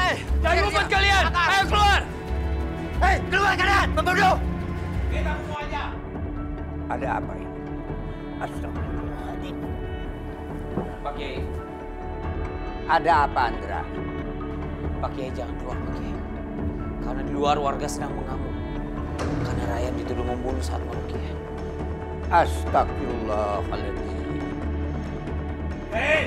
Jangan ngumpet kalian! Ayo keluar! Hei, keluar kalian! Pembunuh! Kita semuanya! Ada apa ini? Astagfirullahaladzim. Pak Kiai. Ada apa, Andra? Pak Kiai jangan keluar, Pak Kiai. Karena di luar warga sedang mengamuk. Karena rakyat dituduh membunuh saat meruqyah. Astagfirullahaladzim. Hei!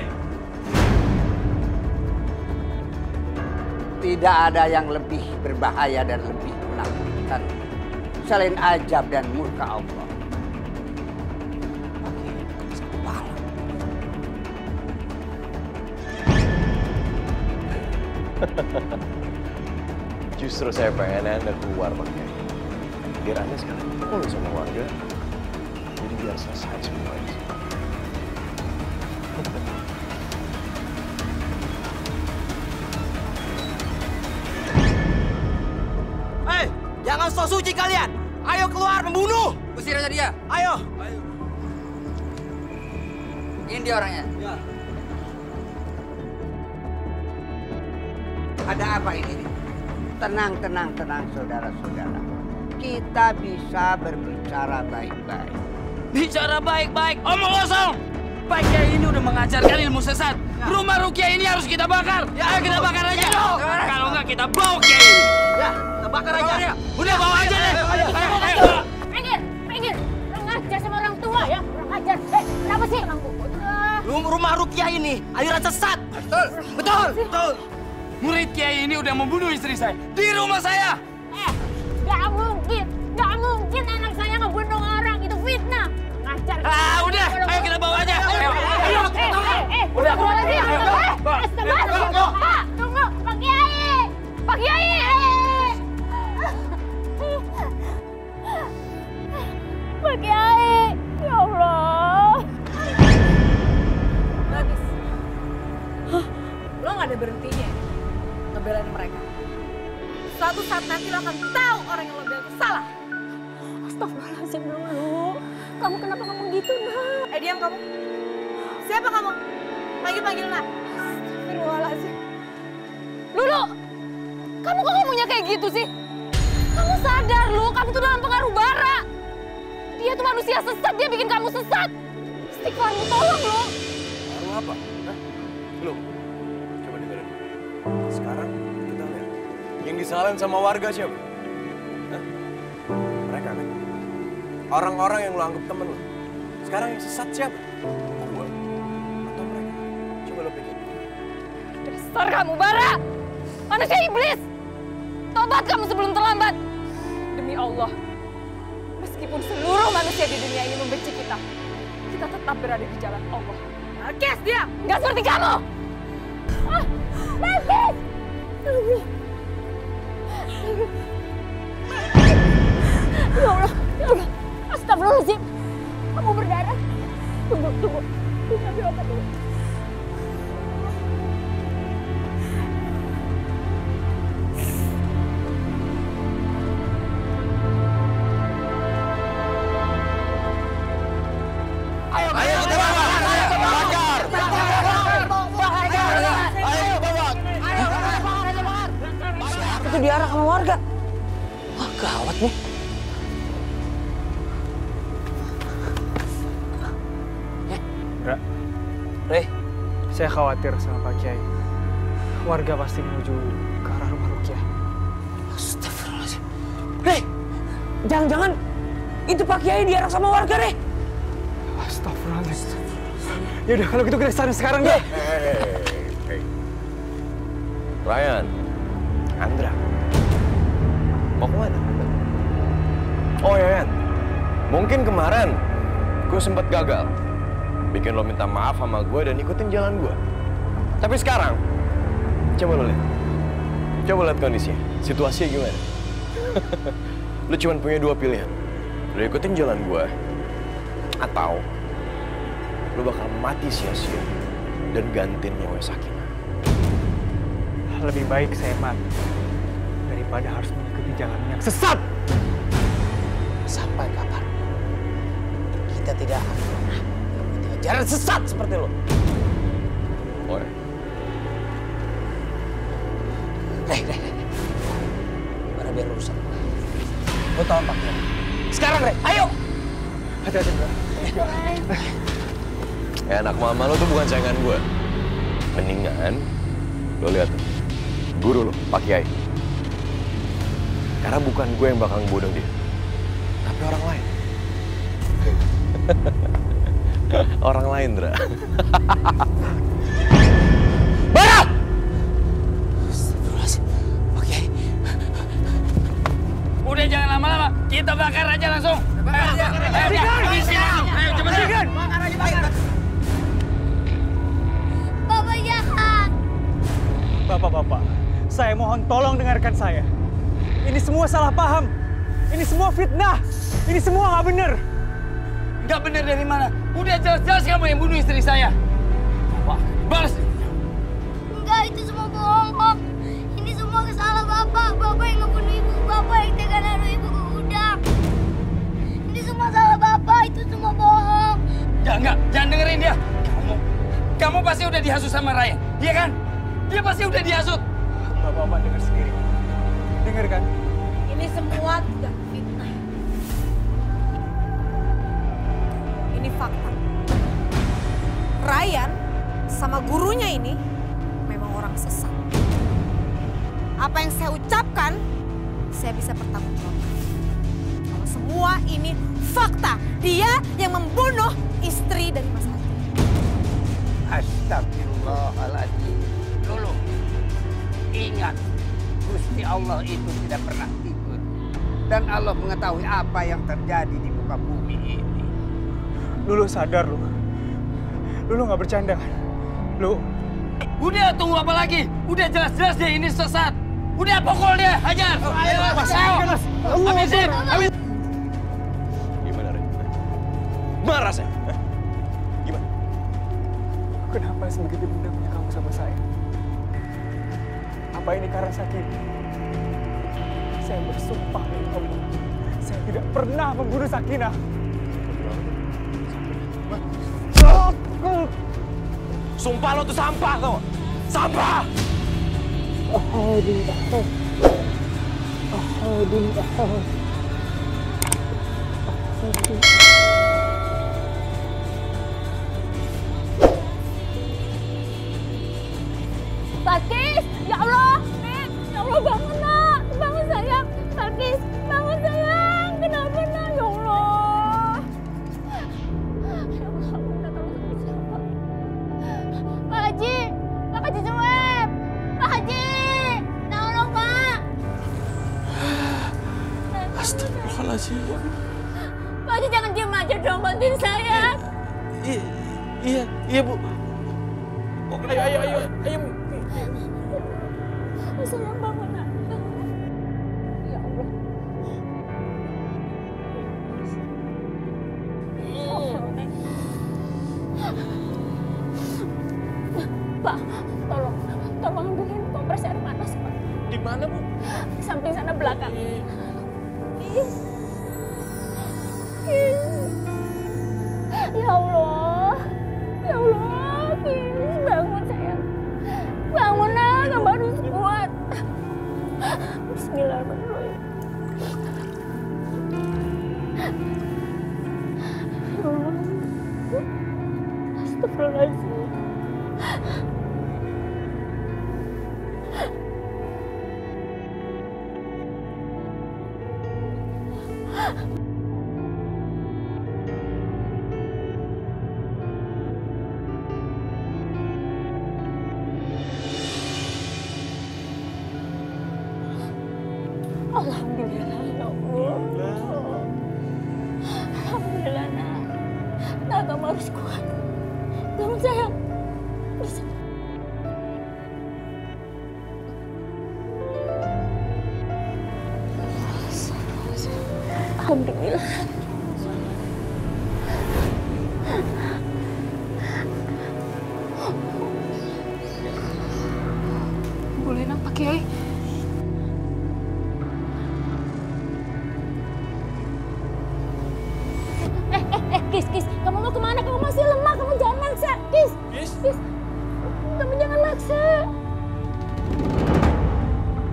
Tidak ada yang lebih berbahaya dan lebih menakutkan selain ajab dan murka Allah. Pak Kiai, keras kepala. Justru saya pengen Anda keluar, Pak Kiai. Biar Anda sekalian kumpul sama warga. Jadi biar selesai semua ini. Hei, jangan sok suci kalian. Ayo keluar membunuh. Usir aja dia. Ayo. Ini dia orangnya. Ya. Ada apa ini? Tenang, saudara-saudara. Kita bisa berbicara baik-baik. Bicara baik-baik, omong kosong! Pak Kiai ini udah mengajarkan ilmu sesat. Rumah ruqyah ini harus kita bakar. Ayo kita bakar aja. Kalau nggak kita bawa Kiai ini. Ya, kita bakar aja. Udah bawa aja deh. Minggir, minggir. Kurang ajar sama orang tua ya. Kurang ajar. Kenapa sih? Rumah ruqyah ini aliran sesat. Betul. Murid Kiai ini udah membunuh istri saya di rumah saya. Gak mungkin anak saya ngebunuh orang. Itu fitnah. Ngajar. Udah, ayo kita bawa aja. Udah, Astagfirullah. Tunggu, Pak Kiai. Pak Kiai. Pak Kiai. Ya Allah. Bagus. Lo gak ada berhentinya ngebelain mereka. Suatu saat nanti lo akan tahu orang yang lo bela itu salah. Astagfirullahaladzim dulu. Kamu kenapa ngomong gitu, nak? Diam kamu. Siapa kamu? Panggil nak. Astagfirullahaladzim. Lulu, kamu kok ngomongnya kayak gitu sih? Kamu sadar, Lu, kamu tuh dalam pengaruh bara. Dia tuh manusia sesat, dia bikin kamu sesat. Istighfarmu, tolong, Lu. Baru apa? Hah? Lu, coba dengerin. Sekarang kita lihat. Yang disalahin sama warga siapa? Hah? Mereka kan? Orang-orang yang lo anggap temen lo. Sekarang yang sesat siapa? Gua atau mereka? Coba lo pikir. Dasar kamu, bara. Manusia iblis. Tobat kamu sebelum terlambat. Demi Allah. Meskipun seluruh manusia di dunia ini membenci kita tetap berada di jalan Allah. Nakes dia. Nggak seperti kamu. Nakes. Ya Allah. Astagfirullahaladzim. Kamu berdarah. Tunggu. Ambil obat dulu. Ayo kita bakar! Ayo bawa! Itu diarak sama warga. Wah, gawat nih. Reh, saya khawatir sama Pak Kiai. Warga pasti menuju ke arah rumah ruqyah. Astagfirullahaladzim. Reh, jangan-jangan itu Pak Kiai diarak sama warga, Reh. Astagfirullahaladzim. Yaudah, kalau gitu kita sana sekarang deh. Hey. Ryan, Andra, mau kemana? Oh ya, Yan. Mungkin kemarin gue sempat gagal bikin lo minta maaf sama gue dan ikutin jalan gue. Tapi sekarang, coba lo lihat. Coba lihat kondisinya, situasinya gimana. Lo cuma punya dua pilihan. Lo ikutin jalan gue, atau lo bakal mati sia-sia dan gantiin nyawa Sakinah. Lebih baik saya mati daripada harus mengikuti jalan yang sesat. Sampai kapan kita tidak akan pernah mengikuti ajaran sesat seperti lo? Boy, Gimana biar urusan? Gue tahu Pak Kiai. Sekarang, Rek, ayo! Hati-hati, bro. Anak mama lo tuh bukan saingan gue. Mendingan lo lihat tuh, guru lo, Pak Kiai. Karena bukan gue yang bakal ngebodong dia, tapi orang lain. Orang lain, Dra. Bara! Astagfirullahaladzim, Pak Kiai. Udah jangan lama-lama, kita bakar aja langsung. Ayo, cepetan. Bakar aja, bakar. Bapak jahat. Bapak-bapak, saya mohon tolong dengarkan saya. Ini semua salah paham. Ini semua fitnah. Ini semua nggak bener. Nggak bener dari mana? Udah jelas-jelas kamu yang bunuh istri saya. Wah, balas. Enggak, itu semua bohong, Om. Ini semua kesalahan Bapak. Bapak yang ngebunuh Ibu. Bapak yang tega naruh Ibu ke gudang. Ini semua salah Bapak. Itu semua bohong. Enggak. Jangan dengerin dia. Kamu pasti udah dihasut sama Ryan, iya kan? Dia pasti udah dihasut. Bapak-bapak dengar sendiri. Dengar kan? Ini semua tidak fitnah. Ini fakta. Ryan sama gurunya ini memang orang sesat. Apa yang saya ucapkan, saya bisa bertanggungjawab. Kalau semua ini fakta, dia yang membunuh istri dari Mas Haji. Astagfirullahaladzim. Dulu, ingat, Gusti Allah itu tidak pernah tidur. Dan Allah mengetahui apa yang terjadi di muka bumi ini. Lulu sadar, Lu. Lulu nggak bercanda kan? Lu. Udah, tunggu apa lagi? Udah jelas-jelas dia ini sesat. Udah, pukul dia, hajar. Ayo. Habisin. Gimana, Ren? Marah saya? Gimana? Kenapa sebegitu dendamnya kamu sama saya? Apa ini karena sakit? Saya bersumpah dengan Allah, saya tidak pernah membunuh Sakinah. Sumpah lo tuh sampah, tau? Sampah! Pakis, ya Allah, Nek, ya Allah bangun nak, bangun sayang, Pakis, bangun sayang, kenapa nak, ya Allah, ya Allah, minta tolong sama siapa? Pak Haji Sueb, Pak Haji, tolong Pak. Astagfirullahaladzim. Pak Haji jangan diam aja dong, bantuin saya. Iya, Bu. Ayo. Sayang bangun nak. Ya Allah. Pak, tolong ambilin kompres air panas, Pak. Di mana, Bu? Di samping sana belakang. Ya Allah, Kis, bangun sayang. Bangun nak, kamu harus kuat. Bismillahirrahmanirrahim. Ya Allah, astagfirullahaladzim. Alhamdulillah, ya Allah. Alhamdulillah, nak. Nah, kamu harus kuat. Bangun, sayang. Alhamdulillah. Boleh nak, Pak Kiai? Kis, kamu mau kemana? Kamu masih lemah, kamu jangan maksa. Kis, kamu jangan maksa.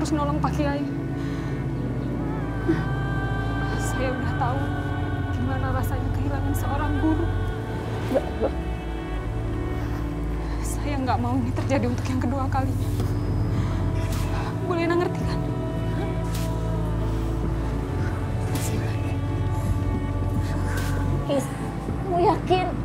harus nolong Pak Kiai. Saya udah tahu gimana rasanya kehilangan seorang guru. Saya nggak mau ini terjadi untuk yang kedua kalinya. Bu Lena ngerti kan? Kamu yakin?